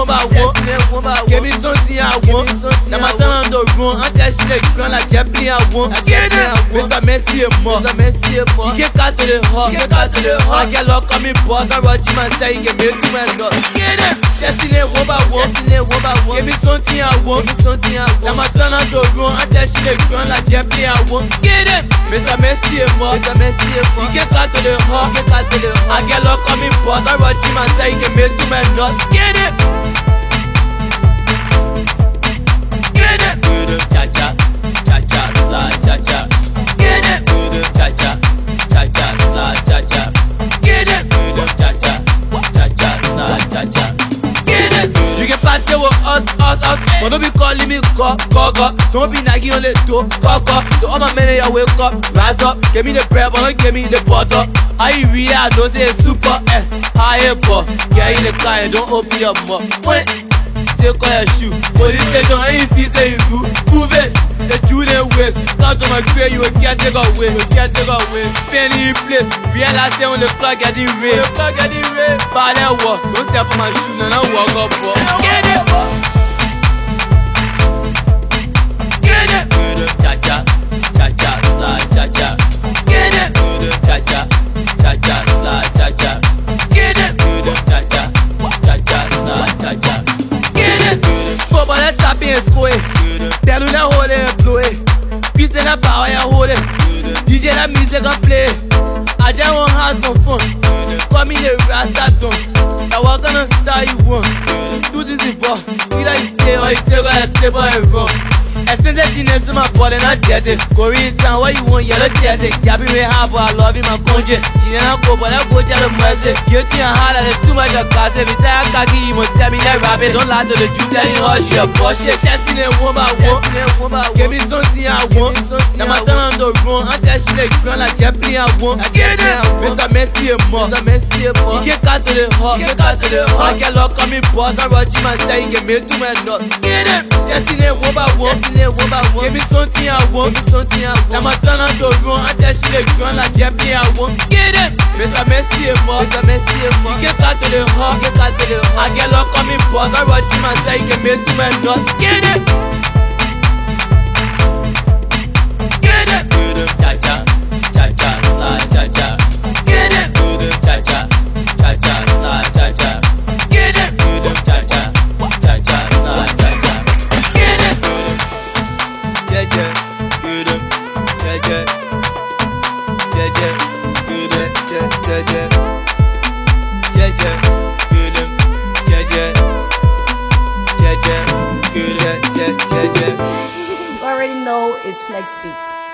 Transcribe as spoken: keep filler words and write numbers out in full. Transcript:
one by one. Give me something I want. Now my turn to run. I'm just shit ground like Jeppy I want. Get it, Mister Messi and more. You get cut to the heart. I get lock on me boss. I watch you man say you get me to my love. Get it, just in it one by one. Give me something I want. Now my turn to run. I'm just shit ground like Jeppy I want. Get it, Mister Messi and more. You get cut to the heart. I get lock on me boss. I watch you man say you get me to my love. Get it. Get it. Cha cha, cha cha, slide, cha cha. Get it. Cha cha, cha cha, slide, cha cha. Get it. Cha cha, cha cha, slide, cha cha. Get it. You can party with us, us, us. But don't be calling me go, go, go. Don't be nagging on the toe, go, go. So all my men, you wake up, rise up. Give me the bread, but don't give me the butter. Are you real? I don't say super, eh. Higher, boy. Get in the car and don't open your mouth. Wait. Take off your shoe. Police station, and if you say you do, prove it. The Julian ways. Come to my crib, you can't take away. You can't take away. Spend in place. Realize that when the clock getting red. The clock getting red. Bad and walk. Don't step on my shoe, and I walk up. Boy. Get it. Get it. Cha cha, cha cha, slide, cha cha. Get it. Cha cha, cha cha, slide, cha cha. Get it. Cha cha, cha cha, slide, cha cha. Pop on that tap in square. Tell you that hold it and blow it. Peace in that power and hold it. D J that music and play. I just want to have some fun. Call me the Rasta done. Now what kind of style you want? Do this before. Either you stay or you take or you stay or you run. Expensive things in my body, not jet it. Korean town, what you want, yellow jersey. Yappy me half, I love you, my country. She didn't go, but I go tell them mercy. Guilty and hard, there's too much of class. Every time I cocky, you must tell me that rabbit. Don't lie to the truth, telling hush, you're bullshit. Testing it one by one. Give me something I want. Now my turn to run. I'm just shit ground like Jeppy I want. Get it, Mister Messi and more. You get cut to the heart. I get lock on me boss. I watch you man say you get me to my love. Get it, testing it one by one. Give me something I want. Now my turn to run. I'm just shit ground like Jeppy I want. Get it, Mister Messi and more. You get cut to the heart. I get lock on me boss. I watch you man say you get me to my love. Get it. Get it. Cha cha, cha cha, slide, cha cha. Get it. Cha cha, cha cha, slide, cha cha. Get it. Cha cha, cha cha, slide, cha cha. Get it. Yeah, yeah, good up, yeah, yeah, yeah, yeah, good up, yeah, yeah, yeah, yeah, yeah, good up, yeah, yeah, yeah, yeah, good up, yeah, yeah, yeah. You already know it's Flex Beats.